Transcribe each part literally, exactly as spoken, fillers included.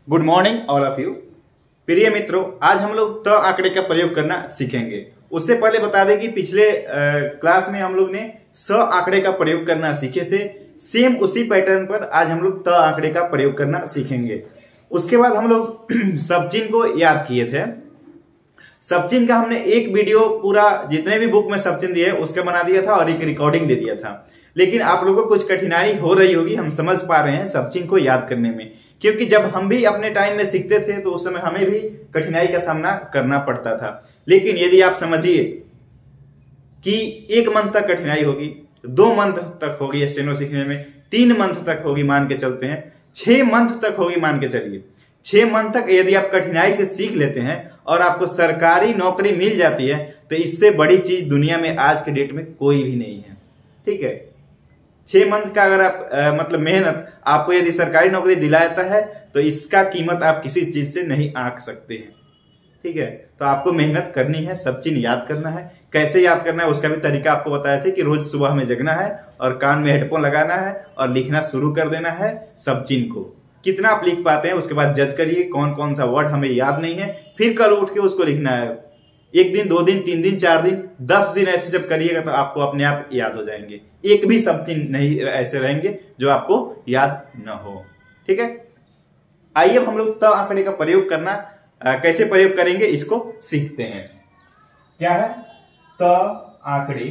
Good morning all of you. प्रिय मित्रों, आज हम लोग त आंकड़े का प्रयोग करना सीखेंगे। उससे पहले बता दें कि पिछले क्लास में हम लोग ने स आंकड़े का प्रयोग करना सीखे थे। सेम उसी पैटर्न पर आज हम लोग त आंकड़े का प्रयोग करना सीखेंगे। उसके बाद हम लोग सबचिन्ह को याद किए थे। सबचिन्ह का हमने एक वीडियो पूरा जितने भी बुक में सबचिन्ह दिए उसका बना दिया था और एक रिकॉर्डिंग दे दिया था। लेकिन आप लोगों को कुछ कठिनाई हो रही होगी, हम समझ पा रहे हैं सबचिन्ह को याद करने में, क्योंकि जब हम भी अपने टाइम में सीखते थे तो उस समय हमें भी कठिनाई का सामना करना पड़ता था। लेकिन यदि आप समझिए कि एक मंथ तक कठिनाई होगी, दो मंथ तक होगी स्टेनो सीखने में, तीन मंथ तक होगी मान के चलते हैं, छह मंथ तक होगी मान के चलिए, छह मंथ तक यदि आप कठिनाई से सीख लेते हैं और आपको सरकारी नौकरी मिल जाती है तो इससे बड़ी चीज दुनिया में आज के डेट में कोई भी नहीं है। ठीक है, छह मंथ का अगर आप आ, मतलब मेहनत आपको यदि सरकारी नौकरी दिलाता है तो इसका कीमत आप किसी चीज से नहीं आंक सकते हैं। ठीक है, तो आपको मेहनत करनी है, सब चीज याद करना है। कैसे याद करना है उसका भी तरीका आपको बताया थे कि रोज सुबह हमें जगना है और कान में हेडफोन लगाना है और लिखना शुरू कर देना है सब चिन्ह को। कितना आप लिख पाते हैं उसके बाद जज करिए कौन कौन सा वर्ड हमें याद नहीं है, फिर कल उठ के उसको लिखना है। एक दिन, दो दिन, तीन दिन, चार दिन, दस दिन ऐसे जब करिएगा तो आपको अपने आप याद हो जाएंगे। एक भी सब चिन्ह नहीं ऐसे रहेंगे जो आपको याद न हो। ठीक है, आइए हम लोग त आंकड़े का प्रयोग करना आ, कैसे प्रयोग करेंगे इसको सीखते हैं। क्या है त आंकड़े,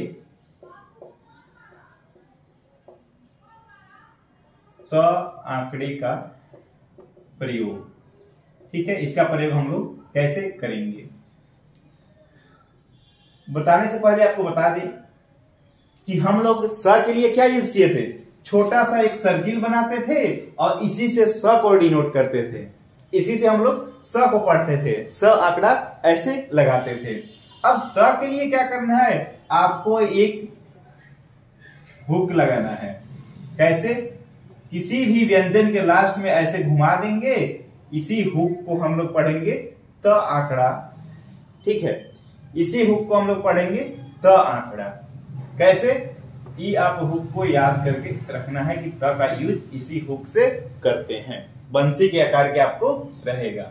त आंकड़े का प्रयोग। ठीक है, इसका प्रयोग हम लोग कैसे करेंगे बताने से पहले आपको बता दें कि हम लोग स के लिए क्या यूज किए थे। छोटा सा एक सर्किल बनाते थे और इसी से स को डिनोट करते थे, इसी से हम लोग स को पढ़ते थे, स आंकड़ा ऐसे लगाते थे। अब त के लिए क्या करना है, आपको एक हुक लगाना है। कैसे, किसी भी व्यंजन के लास्ट में ऐसे घुमा देंगे, इसी हुक को हम लोग पढ़ेंगे त आंकड़ा। ठीक है, इसी हुक को हम लोग पढ़ेंगे त आंकड़ा। कैसे, ये आप हुक को याद करके रखना है कि त का यूज इसी हुक से करते हैं। बंसी के आकार के आपको रहेगा।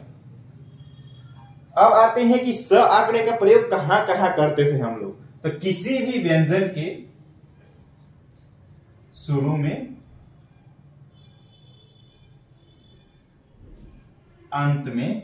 अब आते हैं कि स आंकड़े का प्रयोग कहां कहां करते थे हम लोग। तो किसी भी व्यंजन के शुरू में, अंत में,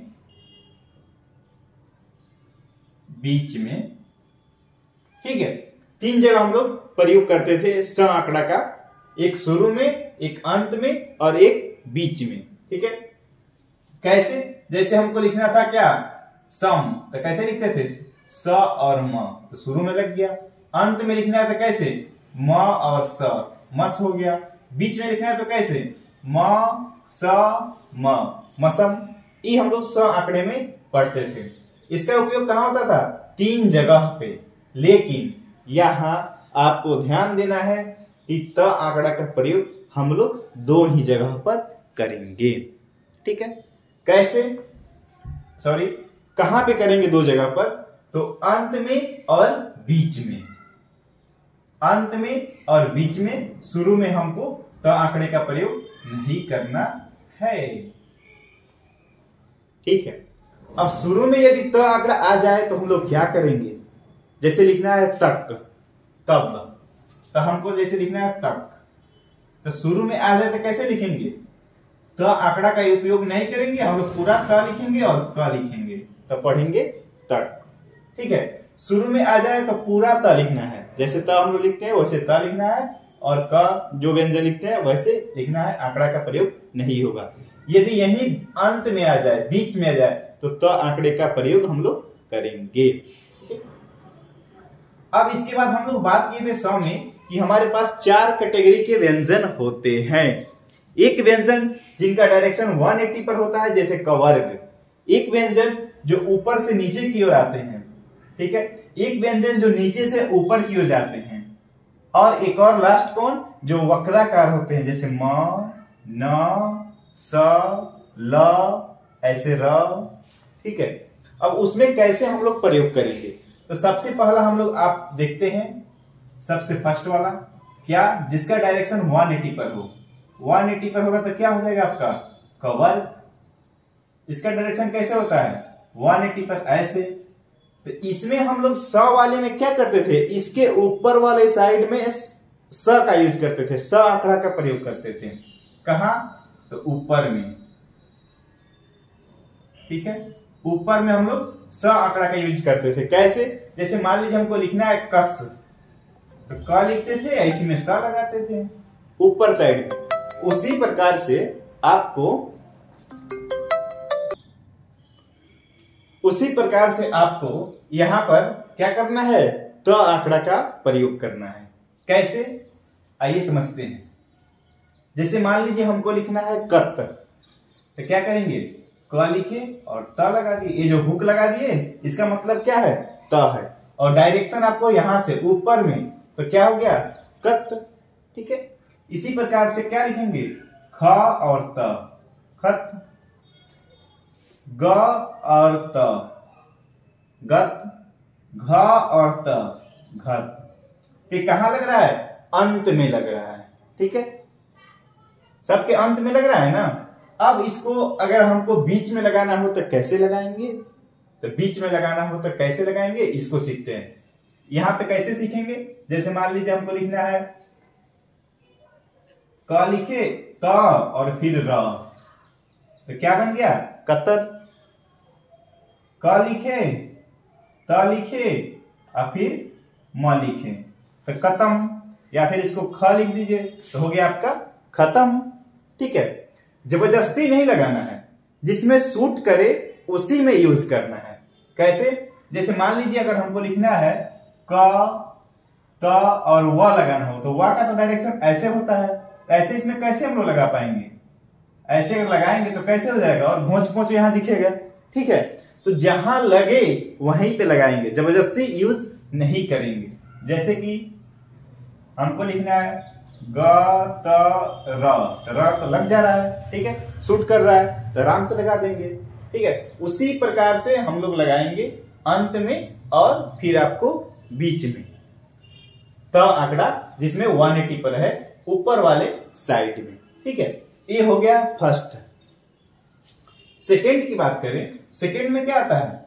बीच में, ठीक है, तीन जगह हम लोग प्रयोग करते थे स आंकड़ा का। एक शुरू में, एक अंत में और एक बीच में। ठीक है, कैसे, जैसे हमको लिखना था क्या, सम, तो कैसे लिखते थे, स और म, तो शुरू में लग गया। अंत में लिखना है तो कैसे, म और स, मस हो गया। बीच में लिखना है तो कैसे, म स म, मसम। ये हम लोग स आंकड़े में पढ़ते थे। इसका उपयोग कहां होता था, तीन जगह पे। लेकिन यहां आपको ध्यान देना है कि त आंकड़ा का प्रयोग हम लोग दो ही जगह पर करेंगे। ठीक है, कैसे, सॉरी, कहां पे करेंगे दो जगह पर, तो अंत में और बीच में। अंत में और बीच में, शुरू में हमको त आंकड़े का प्रयोग नहीं करना है। ठीक है, अब शुरू में यदि त आंकड़ा आ जाए तो हम लोग क्या करेंगे, जैसे लिखना है तक, तब, तो हमको जैसे लिखना है तक, तो शुरू में आ जाए तो कैसे लिखेंगे, त आंकड़ा का उपयोग नहीं करेंगे, हम लोग पूरा त लिखेंगे और क लिखेंगे, तो पढ़ेंगे तक। ठीक है, शुरू में आ जाए तो पूरा त लिखना है, जैसे त हम लोग लिखते हैं वैसे त लिखना है, और क जो व्यंजन लिखते हैं वैसे लिखना है, आंकड़ा का प्रयोग नहीं होगा। यदि यही अंत में आ जाए, बीच में आ जाए, तो त आंकड़े का प्रयोग हम लोग करेंगे। अब इसके बाद हम लोग बात किए थे स में कि हमारे पास चार कैटेगरी के व्यंजन होते हैं। एक व्यंजन जिनका डायरेक्शन एक सौ अस्सी पर होता है, जैसे क वर्ग। एक व्यंजन जो ऊपर से नीचे की ओर आते हैं। ठीक है, एक व्यंजन जो नीचे से ऊपर की ओर जाते हैं, और एक और लास्ट कौन, जो वक्राकार होते हैं, जैसे म, न, स, ल, ऐसे र। ठीक है, अब उसमें कैसे हम लोग प्रयोग करेंगे, तो सबसे पहला हम लोग आप देखते हैं, सबसे फर्स्ट वाला क्या, जिसका डायरेक्शन एक सौ अस्सी पर हो। एक सौ अस्सी पर होगा तो क्या हो जाएगा आपका, क वर्ग। इसका डायरेक्शन कैसे होता है एक सौ अस्सी पर ऐसे। तो इसमें हम लोग स वाले में क्या करते थे, इसके ऊपर वाले साइड में स का यूज करते थे, स आंकड़ा का प्रयोग करते थे। कहा, तो ऊपर में, ठीक है, ऊपर में हम लोग स आंकड़ा का यूज करते थे। कैसे, जैसे मान लीजिए हमको लिखना है कस, तो क लिखते थे, इसी में स लगाते थे ऊपर साइड में। उसी प्रकार से आपको उसी प्रकार से आपको यहां पर क्या करना है, त आंकड़ा का प्रयोग करना है। कैसे, आइए समझते हैं। जैसे मान लीजिए हमको लिखना है कत, तो क्या करेंगे, क लिखे और त लगा दिए। ये जो हुक लगा दिए इसका मतलब क्या है, त है, और डायरेक्शन आपको यहां से ऊपर में, तो क्या हो गया, कत। ठीक है, इसी प्रकार से क्या लिखेंगे, ख और त, खत, ग और त, गत, घ और त, घत। ये कहां लग रहा है, अंत में लग रहा है। ठीक है, सबके अंत में लग रहा है ना। अब इसको अगर हमको बीच में लगाना हो तो कैसे लगाएंगे, तो बीच में लगाना हो तो कैसे लगाएंगे, इसको सीखते हैं। यहां पे कैसे सीखेंगे, जैसे मान लीजिए हमको लिखना है क लिखे, त और फिर र, तो क्या बन गया, कतर। क लिखे, त लिखे और फिर म लिखे, तो कतम, या फिर इसको ख लिख दीजिए तो हो गया आपका खत्म। ठीक है, जबरदस्ती नहीं लगाना है, जिसमें सूट करे उसी में यूज करना है। कैसे, जैसे मान लीजिए अगर हमको लिखना है क, त और व लगाना हो, तो व का तो डायरेक्शन ऐसे होता है, ऐसे इसमें कैसे हम लोग लगा पाएंगे, ऐसे अगर लगाएंगे तो कैसे हो जाएगा, और घोंच पोंच यहां दिखेगा। ठीक है, तो जहां लगे वहीं पे लगाएंगे, जबरदस्ती यूज नहीं करेंगे। जैसे कि हमको लिखना है ग त र, तो र तो लग जा रहा है, ठीक है, सूट कर रहा है, तो आराम से लगा देंगे। ठीक है, उसी प्रकार से हम लोग लगाएंगे अंत में और फिर आपको बीच में त आंकड़ा, जिसमें एक सौ अस्सी पर है ऊपर वाले साइड में। ठीक है, ये हो गया फर्स्ट। सेकेंड की बात करें, सेकेंड में क्या आता है,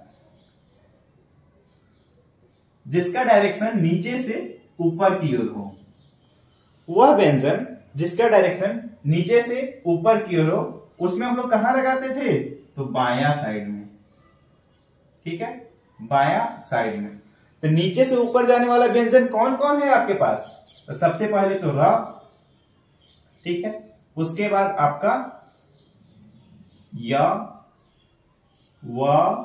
जिसका डायरेक्शन नीचे से ऊपर की ओर हो, वह व्यंजन जिसका डायरेक्शन नीचे से ऊपर की ओर हो, उसमें हम लोग कहां लगाते थे, तो बायां साइड में। ठीक है, बायां साइड में। तो नीचे से ऊपर जाने वाला व्यंजन कौन कौन है आपके पास, तो सबसे पहले तो र, ठीक है, उसके बाद आपका य, व,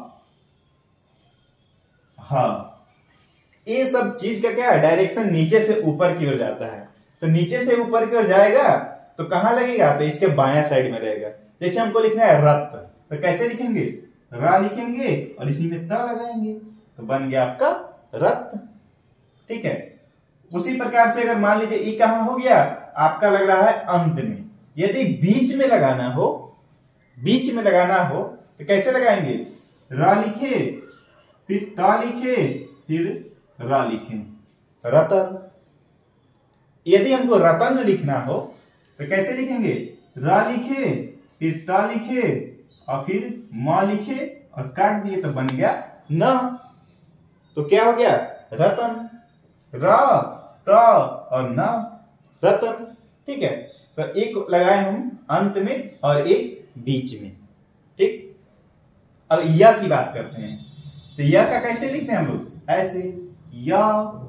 ह। ये सब चीज का क्या है, डायरेक्शन नीचे से ऊपर की ओर जाता है। तो नीचे से ऊपर की ओर जाएगा तो कहां लगेगा, तो इसके बायां साइड में रहेगा। जैसे हमको लिखना है रत, तो कैसे लिखेंगे, रा लिखेंगे और इसी में त लगाएंगे, तो बन गया आपका रत। ठीक है, उसी प्रकार से अगर मान लीजिए ये कहां हो गया, आपका लग रहा है अंत में। यदि बीच में लगाना हो, बीच में लगाना हो तो कैसे लगाएंगे, रा लिखे, फिर ता लिखे, फिर रा लिखे, रतन। यदि हमको रतन लिखना हो तो कैसे लिखेंगे, रा लिखे, फिर ता लिखे और फिर म लिखे और काट दिए, तो बन गया न। तो क्या हो गया, रतन, र, त और न, रतन। ठीक है, तो एक लगाए हम अंत में और एक बीच में। ठीक, अब या की बात करते हैं। तो या का कैसे लिखते हैं हम लोग, ऐसे, या,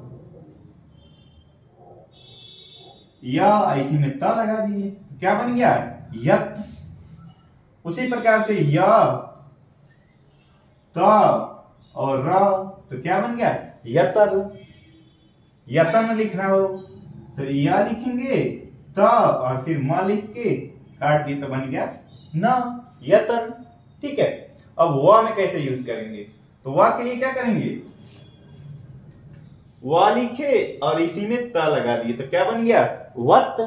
या इसी में ता लगा दिए, तो क्या बन गया, यत। उसी प्रकार से या, ता और र, तो क्या बन गया, यतर। यतन लिखना हो तो या लिखेंगे, ता और फिर म लिख के काट दिए, तो बन गया न, यतन। ठीक है, अब व में कैसे यूज करेंगे, तो व के लिए क्या करेंगे, व लिखे और इसी में त लगा दिए, तो क्या बन गया, वत,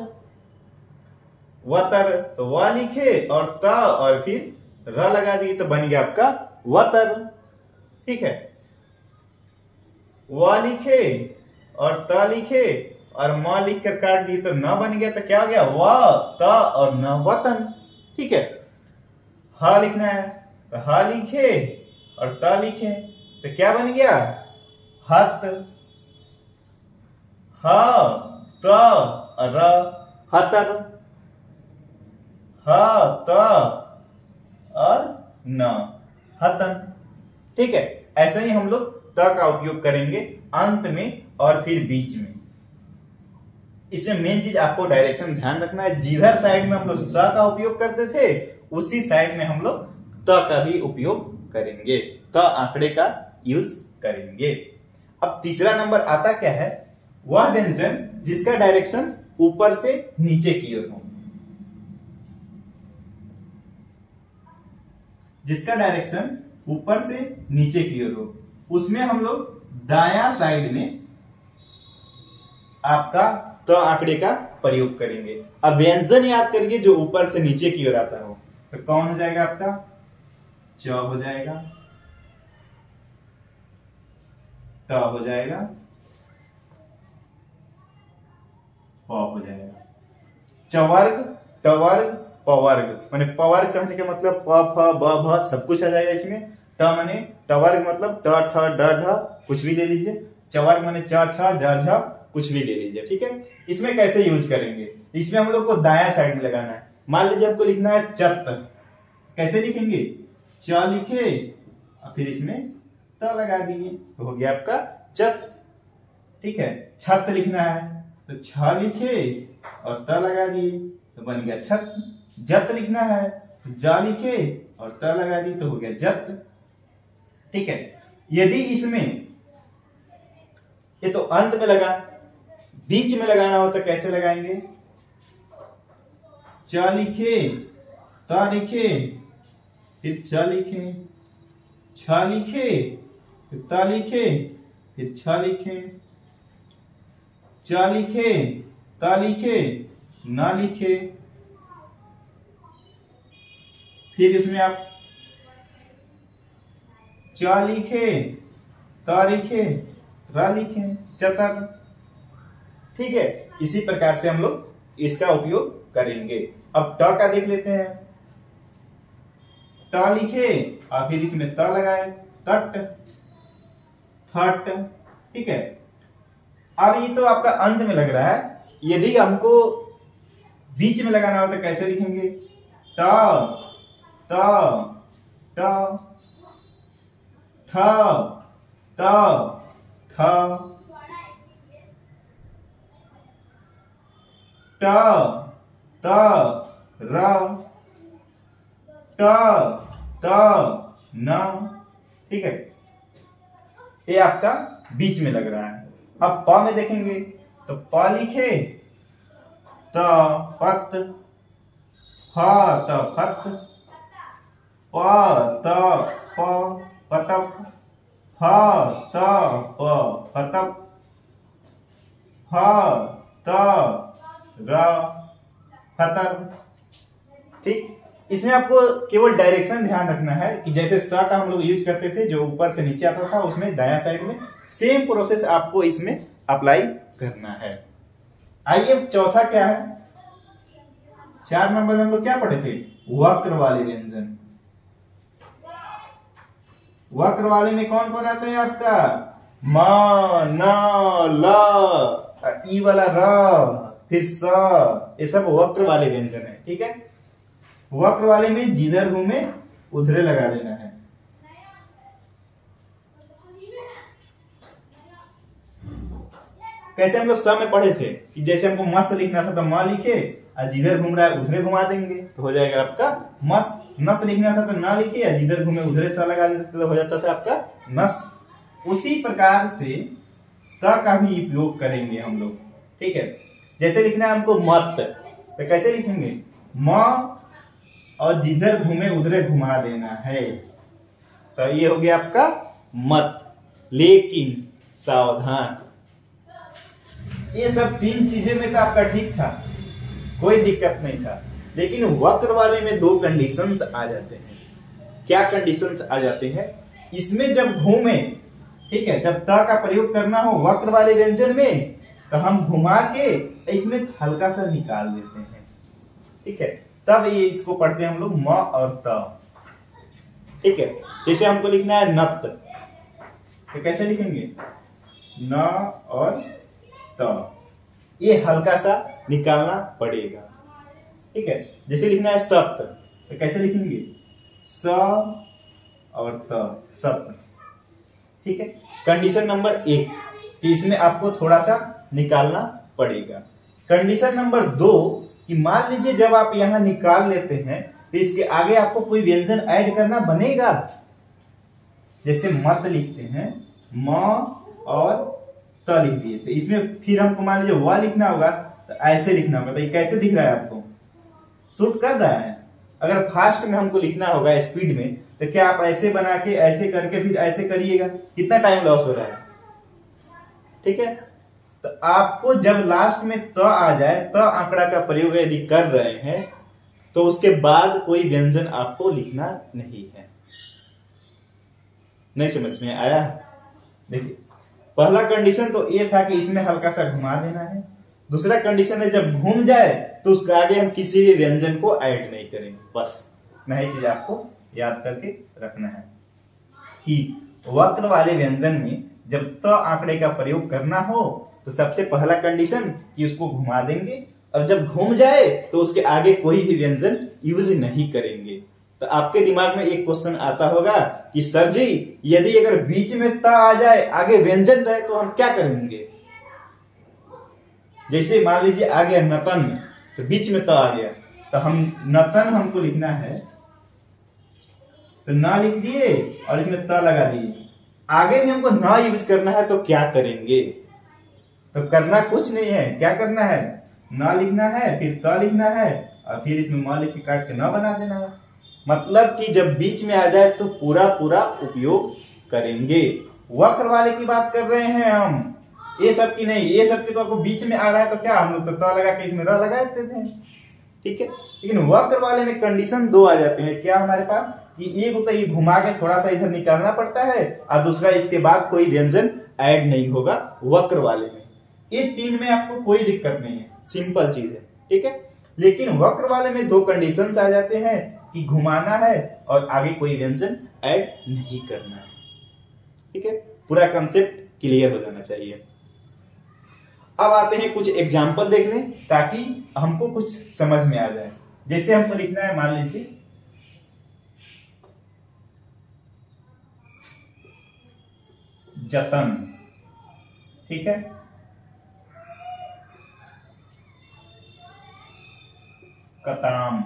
वतर। तो व लिखे और त और फिर र लगा दिए, तो बन गया आपका वतर। ठीक है, व लिखे और त लिखे और म लिख कर काट दिए, तो न बन गया, तो क्या हो गया, व, त और न, वतन। ठीक है, ह लिखना है तो ह लिखे और त लिखे तो क्या बन गया? हत। ह त र हतर। ह त और न हतन। ठीक है, ऐसे ही हम लोग त का उपयोग करेंगे अंत में और फिर बीच में। इसमें मेन चीज आपको डायरेक्शन ध्यान रखना है, जिधर साइड में हम लोग स का उपयोग करते थे उसी साइड में हम लोग त का भी उपयोग करेंगे, त आंकड़े का यूज करेंगे। अब तीसरा नंबर आता क्या है? वह व्यंजन जिसका डायरेक्शन ऊपर से नीचे की ओर हो, जिसका डायरेक्शन ऊपर से नीचे की ओर हो, उसमें हम लोग दायां साइड में आपका त आंकड़े का प्रयोग करेंगे। अब व्यंजन याद करिए जो ऊपर से नीचे की ओर आता हो, तो कौन हो जाएगा आपका? च हो जाएगा, त हो जाएगा, प हो जाएगा। चवर्ग, टवर्ग, पवर्ग, माने पवर्ग कहने का मतलब प फ ब भ सब कुछ आ जाएगा इसमें। ट माने टवर्ग मतलब ट ठ ड ढ कुछ भी ले लीजिए। चवर्ग माने च छ ज झ कुछ भी ले लीजिए। ठीक है, इसमें कैसे यूज करेंगे? इसमें हम लोग को दाया साइड में लगाना है। मान लीजिए हमको लिखना है चत, कैसे लिखेंगे? च लिखे और फिर इसमें त लगा दिए तो हो गया आपका चत। ठीक है, छत लिखना है तो छ लिखे और त लगा दिए तो बन गया छत। जत लिखना है तो ज लिखे और त लगा दिए तो हो गया जत। ठीक है, यदि इसमें ये तो अंत में लगा, बीच में लगाना हो तो कैसे लगाएंगे? च लिखे, त लिखे, फिर च लिखे, छ लिखे, फिर त लिखे, फिर छ लिखे, च लिखे, त लिखे, न लिखे, फिर इसमें आप च लिखे, त लिखे, र लिखे, चतर। ठीक है, इसी प्रकार से हम लोग इसका उपयोग करेंगे। अब ट का देख लेते हैं। ट लिखे और फिर इसमें त लगाए, तट, थट। ठीक है, अब ये तो आपका अंत में लग रहा है, यदि हमको बीच में लगाना हो तो कैसे लिखेंगे? ट त ट ठ त थ ट त र ट त न। ठीक है, ये आपका बीच में लग रहा है। अब प में देखेंगे तो प लिखे त पत, फ त फत, प त प पतप, फ त प फतप, फ त र फतर। ठीक, इसमें आपको केवल डायरेक्शन ध्यान रखना है कि जैसे स का हम लोग यूज करते थे जो ऊपर से नीचे आता था, उसमें दायां साइड में सेम प्रोसेस आपको इसमें अप्लाई करना है। आइए चौथा क्या है? चार नंबर में हम लोग क्या पढ़े थे? वक्र वाले व्यंजन। वक्र वाले में कौन कौन आता है आपका? म, न, ल, ई वाला र, फिर स, ये सब वक्र वाले व्यंजन है। ठीक है, वक्र वाले में जिधर घूमे उधरे लगा देना है। कैसे हम लोग स में पढ़े थे कि जैसे हमको मस्त लिखना था तो म लिखे और जिधर घूम रहा है उधरे घुमा देंगे तो हो जाएगा आपका मस। नस लिखना था तो ना लिखे और जिधर घूमे उधरे स लगा देते तो हो जाता था आपका नस। उसी प्रकार से त का भी उपयोग करेंगे हम लोग। ठीक है, जैसे लिखना है हमको मत तो कैसे लिखेंगे? म और जिधर घूमे उधरे घुमा देना है तो ये हो गया आपका मत। लेकिन सावधान, ये सब तीन चीजें में तो आपका ठीक था, कोई दिक्कत नहीं था, लेकिन वक्र वाले में दो कंडीशंस आ जाते हैं। क्या कंडीशंस आ जाते हैं? इसमें जब घूमे, ठीक है, जब त का प्रयोग करना हो वक्र वाले व्यंजन में तो हम घुमा के इसमें हल्का सा निकाल देते हैं। ठीक है, तब ये इसको पढ़ते हैं हम लोग म और त। ठीक है। जैसे हमको लिखना है नत, तो कैसे लिखेंगे? न और त, ये हल्का सा निकालना पड़ेगा, ठीक है। जैसे लिखना है सप्त, तो कैसे लिखेंगे? स और त, सप्त, ठीक है। कंडीशन नंबर एक कि इसमें आपको थोड़ा सा निकालना पड़ेगा। कंडीशन नंबर दो कि मान लीजिए जब आप यहां निकाल लेते हैं तो इसके आगे आपको कोई व्यंजन ऐड करना बनेगा। जैसे मत लिखते हैं, म और त लिख दिए, तो इसमें फिर हमको मान लीजिए व लिखना होगा, तो ऐसे लिखना होगा। तो ये कैसे दिख रहा है आपको? शूट कर रहा है। अगर फास्ट में हमको लिखना होगा, स्पीड में, तो क्या आप ऐसे बना के ऐसे करके फिर ऐसे करिएगा, कितना टाइम लॉस हो रहा है, ठीक है। तो आपको जब लास्ट में त आ जाए, त आंकड़ा का प्रयोग यदि कर रहे हैं, तो उसके बाद कोई व्यंजन आपको लिखना नहीं है। नहीं समझ में आया? देखिए, पहला कंडीशन तो ये था कि इसमें हल्का सा घुमा देना है। दूसरा कंडीशन है जब घूम जाए तो उसके आगे हम किसी भी व्यंजन को ऐड नहीं करेंगे। बस नई चीज आपको याद करके रखना है कि वक्र वाले व्यंजन में जब त आंकड़े का प्रयोग करना हो तो सबसे पहला कंडीशन कि उसको घुमा देंगे, और जब घूम जाए तो उसके आगे कोई भी व्यंजन यूज नहीं करेंगे। तो आपके दिमाग में एक क्वेश्चन आता होगा कि सर जी, यदि अगर बीच में त आ जाए, आगे व्यंजन रहे, तो हम क्या करेंगे? जैसे मान लीजिए आ गया नतन, तो बीच में त आ गया, तो हम नतन हमको लिखना है, तो न लिख दिए और इसमें त लगा दिए। आगे भी हमको न यूज करना है, तो क्या करेंगे? तो करना कुछ नहीं है। क्या करना है? न लिखना है, फिर त लिखना है, और फिर इसमें म लिख के काट के न बना देना है। मतलब कि जब बीच में आ जाए तो पूरा पूरा उपयोग करेंगे। वक्र वाले की बात कर रहे हैं हम, ये सब की नहीं। ये सब की तो आपको बीच में आ रहा है, तो क्या हम लोग तो त लगा के इसमें र लगा देते थे, ठीक है। लेकिन वक्र वाले में कंडीशन दो आ जाते हैं। क्या हमारे पास कि एक तो ये घुमा के थोड़ा सा इधर निकालना पड़ता है, और दूसरा इसके बाद कोई व्यंजन ऐड नहीं होगा वक्र वाले में। ये तीन में आपको कोई दिक्कत नहीं है, सिंपल चीज है, ठीक है। लेकिन वक्र वाले में दो कंडीशंस आ जाते हैं कि घुमाना है और आगे कोई व्यंजन ऐड नहीं करना है, ठीक है। पूरा कंसेप्ट क्लियर हो जाना चाहिए। अब आते हैं कुछ एग्जाम्पल देख लें ताकि हमको कुछ समझ में आ जाए। जैसे हमको लिखना है, मान लीजिए जतन, ठीक है। कताम,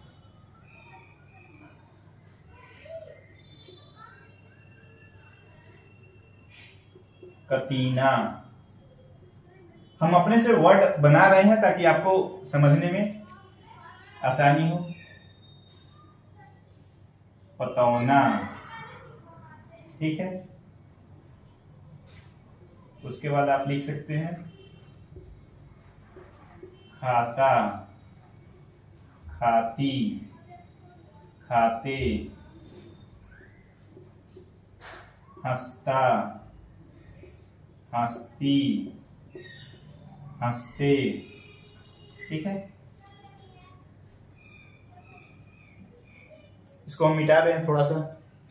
कतीना। हम अपने से वर्ड बना रहे हैं ताकि आपको समझने में आसानी हो। पतौना, ठीक है। उसके बाद आप लिख सकते हैं खाता, खाती, खाते, हंसता, हंसती, हंसते, ठीक है। इसको हम मिटा रहे हैं थोड़ा सा।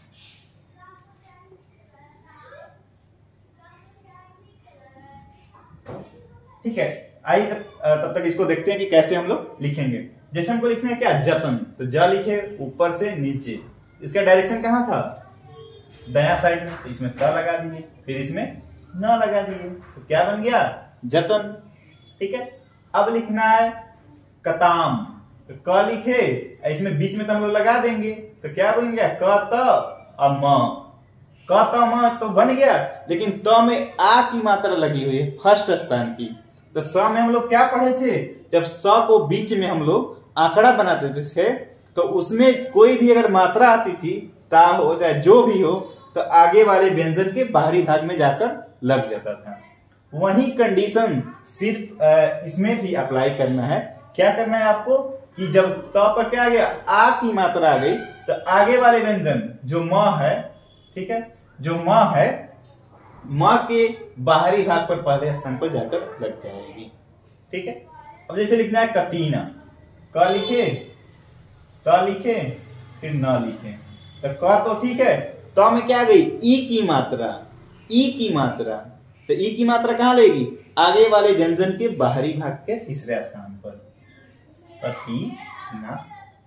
ठीक है, आइए तब तब तक इसको देखते हैं कि कैसे हम लोग लिखेंगे। जैसे हमको लिखना है क्या, जतन, तो ज लिखे ऊपर से नीचे। इसका डायरेक्शन कहाँ था, दायां साइड में, तो इसमें त लगा दिए, फिर इसमें न लगा दिए, तो क्या बन गया, जतन, ठीक है। अब लिखना है कताम, तो क लिखे, इसमें बीच में तो हम लोग लगा देंगे, तो क्या बन गया, क त और म। क त म तो बन गया, लेकिन त में आ की मात्रा लगी हुई है फर्स्ट स्थान की। तो स में हम लोग क्या पढ़े थे, जब स को बीच में हम लोग आंकड़ा बनाते थे तो उसमें कोई भी अगर मात्रा आती थी, ता हो चाहे जो भी हो, तो आगे वाले व्यंजन के बाहरी भाग में जाकर लग जाता था। वही कंडीशन सिर्फ इसमें भी अप्लाई करना है। क्या करना है आपको कि जब त पर क्या आ गया, आ की मात्रा आ गई, तो आगे वाले व्यंजन जो म है, ठीक है, जो म है, म के बाहरी भाग पर पहले स्थान पर जाकर लग जाएगी, ठीक है। अब जैसे लिखना है कतीना, क लिखे, त लिखे, फिर न लिखे, तो क तो ठीक है, तो में क्या आ गई ई की मात्रा, ई की मात्रा। तो ई की मात्रा कहां लेगी, आगे वाले व्यंजन के बाहरी भाग के तीसरे स्थान पर। पतीना,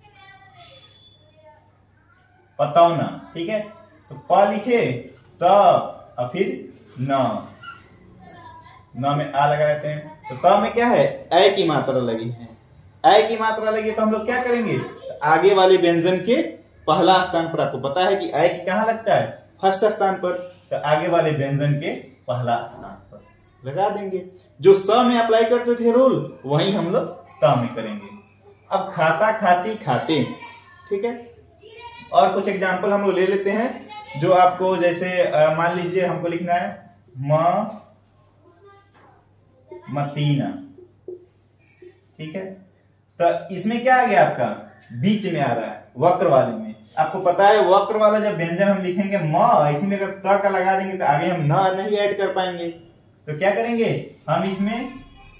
पतौना, ठीक है। तो प लिखे त और फिर न, न में आ लगा देते हैं। तो त में क्या है, ए की मात्रा लगी है, ए की मात्रा लगी तो हम लोग क्या करेंगे, आगे वाले व्यंजन के पहला स्थान पर, आपको पता है कि ए की कहां लगता है, फर्स्ट स्थान पर, तो आगे वाले व्यंजन के पहला स्थान पर लगा देंगे। जो स में अप्लाई करते थे रूल वही हम लोग त में करेंगे। अब खाता, खाती, खाते, ठीक है। और कुछ एग्जांपल हम लोग ले लेते हैं जो आपको, जैसे मान लीजिए हमको लिखना है म मतीना, ठीक है। तो इसमें क्या आ गया आपका, बीच में आ रहा है, वक्र वाले में। आपको पता है वक्र वाला जब व्यंजन हम लिखेंगे म, इसी में अगर त का लगा देंगे तो आगे हम न नहीं ऐड कर पाएंगे। तो क्या करेंगे, हम इसमें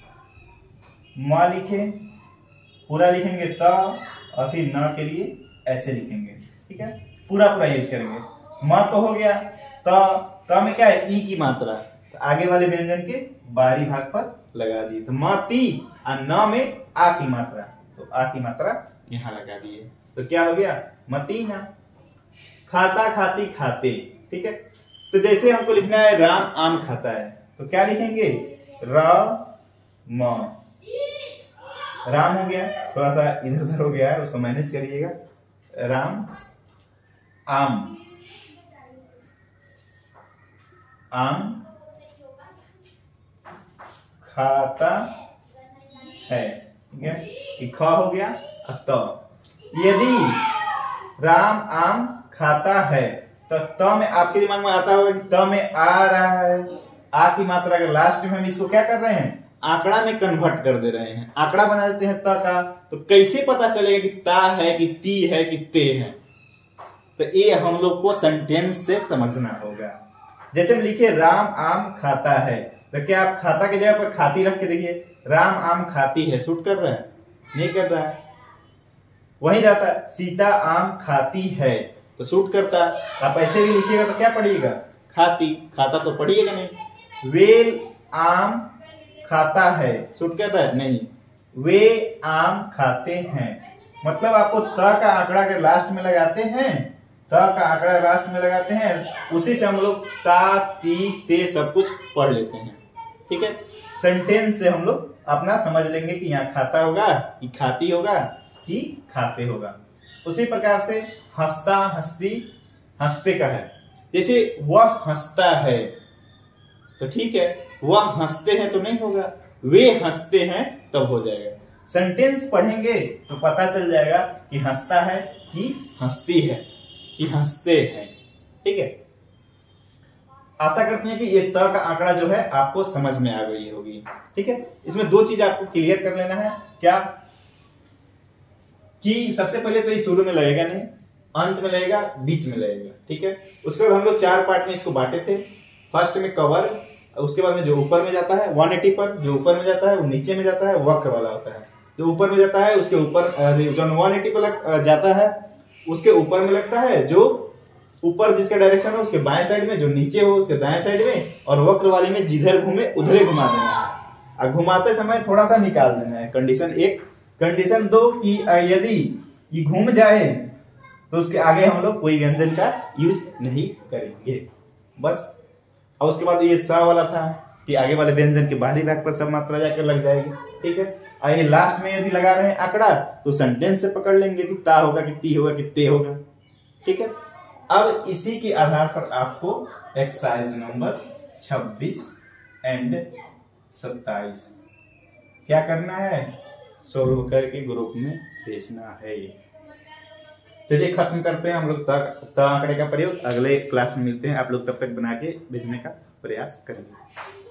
म लिखे, पूरा लिखेंगे त और फिर न के लिए ऐसे लिखेंगे, ठीक है। पूरा पूरा यूज करेंगे। म तो हो गया, त त में क्या है, ई की मात्रा, तो आगे वाले व्यंजन के बाहरी भाग पर लगा दिए। तो मती और न में आ की मात्रा, तो आ की मात्रा यहां लगा दिए, तो क्या हो गया, मतीना। खाता, खाती, खाते, ठीक है। तो जैसे हमको लिखना है राम आम खाता है, तो क्या लिखेंगे, र म, राम हो गया, थोड़ा सा इधर उधर हो गया है, उसको मैनेज करिएगा। राम आम, आम खाता है, ठीक है। ख हो गया। त, यदि राम आम खाता है, तो त में आपके दिमाग में आता होगा कि त में आ रहा है, आ की मात्रा अगर लास्ट में हम इसको क्या कर रहे हैं, आंकड़ा में कन्वर्ट कर दे रहे हैं, आंकड़ा बना देते हैं त का। तो कैसे पता चलेगा कि ता है कि ती है कि ते है, तो ये हम लोग को सेंटेंस से समझना होगा। जैसे हम लिखे राम आम खाता है, तो क्या आप खाता की जगह पर खाती रख के देखिए, राम आम खाती है, शूट कर रहा है, नहीं कर रहा है। वही रहता है सीता आम खाती है, तो शूट करता है। आप ऐसे भी लिखिएगा तो क्या पढ़िएगा, खाती, खाता तो पढ़िएगा नहीं। वेल आम खाता है, शूट करता है नहीं, वे आम खाते हैं। मतलब आपको त का आंकड़ा के लास्ट में लगाते हैं, त का आंकड़ा लास्ट में लगाते हैं, उसी से हम लोग ता, ती, ते सब कुछ पढ़ लेते हैं, ठीक है। सेंटेंस से हम लोग अपना समझ लेंगे कि यहाँ खाता होगा कि खाती होगा कि खाते होगा। उसी प्रकार से हंसता, हंसती, हंसते का है। जैसे वह हंसता है, तो ठीक है, वह हंसते हैं तो नहीं होगा, वे हंसते हैं तब हो जाएगा। सेंटेंस पढ़ेंगे तो पता चल जाएगा कि हंसता है कि हंसती है कि हंसते हैं, ठीक है। आशा करते हैं कि ये त का आंकड़ा जो है आपको समझ में आ गई होगी, ठीक है। इसमें दो चीज आपको क्लियर कर लेना है, क्या कि सबसे पहले तो ये शुरू में लगेगा नहीं, अंत में लगेगा, बीच में लगेगा, ठीक है। उसके बाद हम लोग चार पार्ट में इसको बांटे थे। फर्स्ट में कवर, उसके बाद में जो ऊपर में जाता है एक सौ अस्सी पर, जो ऊपर में जाता है वो नीचे में जाता है, वक्र वाला होता है। जो ऊपर में जाता है उसके ऊपर, जो एक सौ अस्सी पर जाता है उसके ऊपर में लगता है, जो ऊपर जिसका डायरेक्शन है उसके बाएं साइड में, जो नीचे हो उसके दाएं साइड में, और वक्र वाले में जिधर घूमे उधरे घुमा देना है। और घुमाते समय थोड़ा सा निकाल देना है। कंडीशन एक। कंडीशन दो कि यदि ये घूम जाए तो उसके आगे हम लोग कोई व्यंजन का यूज नहीं करेंगे, बस। और उसके बाद ये स वाला था कि आगे वाले व्यंजन के बाहरी भाग पर सब मात्रा जाकर लग जाएगी, ठीक है। और ये लास्ट में यदि लगा रहे हैं आंकड़ा तो सेंटेंस से पकड़ लेंगे कि ता होगा कि ती होगा कि ते होगा, ठीक है। अब इसी के आधार पर आपको एक्सरसाइज नंबर छब्बीस एंड सत्ताईस क्या करना है, सोल्व करके ग्रुप में भेजना है। चलिए खत्म करते हैं हम लोग त आंकड़े का प्रयोग। अगले क्लास में मिलते हैं। आप लोग तब तक बना के भेजने का प्रयास करेंगे।